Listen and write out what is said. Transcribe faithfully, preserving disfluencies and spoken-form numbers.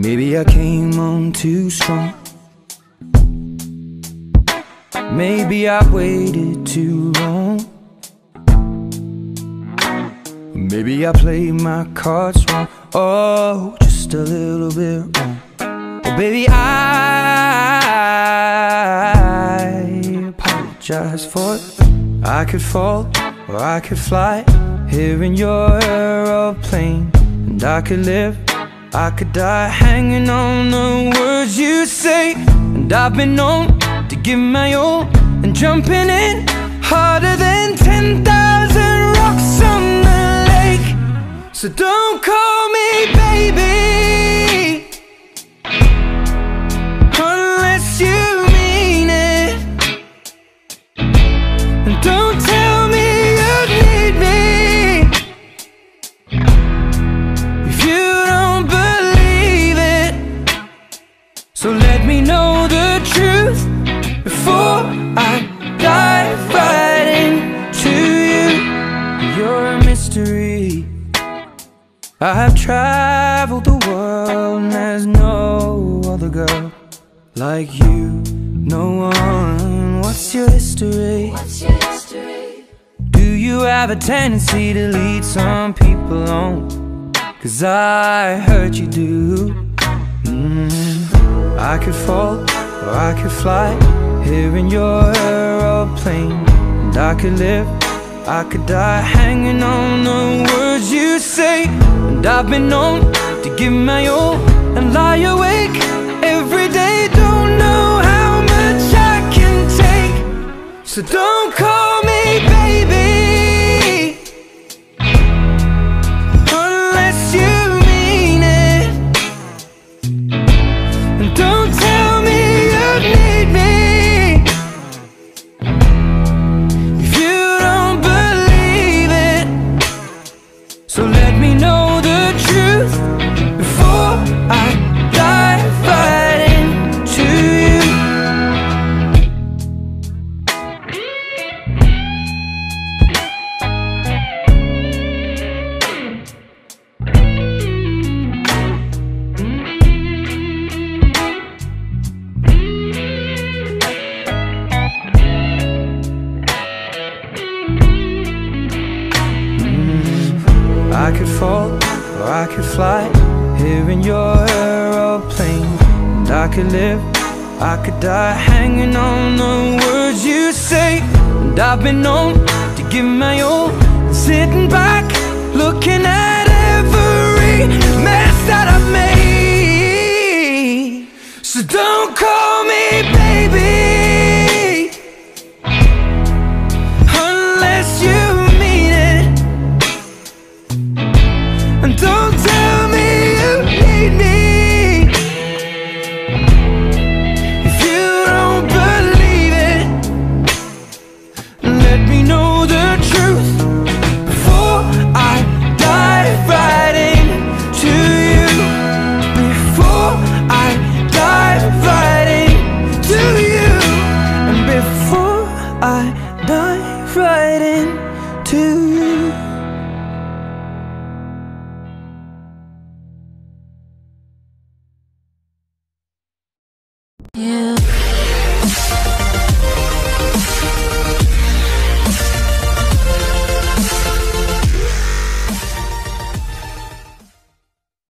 maybe I came on too strong. Maybe I waited too long. Maybe I played my cards wrong. Oh, just a little bit wrong. Oh, baby, I apologize for it. I could fall or I could fly here in your aeroplane, and I could live, I could die hanging on the words you say. And I've been known to give my all and jumping in harder than ten thousand rocks on the lake. So don't call me baby unless you mean it, and don't tell me you need me if you don't believe it. So let me know the truth before I dive right into you. You're a mystery. I've traveled the world and there's no other girl like you. No one. What's your history? What's your history? Do you have a tendency to lead some people on? 'Cause I heard you do. mm. I could fall or I could fly here in your aeroplane, and I could live, I could die hanging on the words you say. And I've been known to give my all and lie awake every day. Don't know how much I can take. So don't call me baby unless you mean it, and don't tell me you need me if you don't believe it. So let me know the truth before I dive right into you. I could fall or I could fly here in your aeroplane, and I could live, I could die hanging on the words you say. And I've been known to give my all and sitting back looking at every mess that I've made. So don't call me baby unless you mean it, and don't tell me you need me if you don't believe it. Let me know the truth before I dive right into you. Before I dive right into you. And before I dive right into you.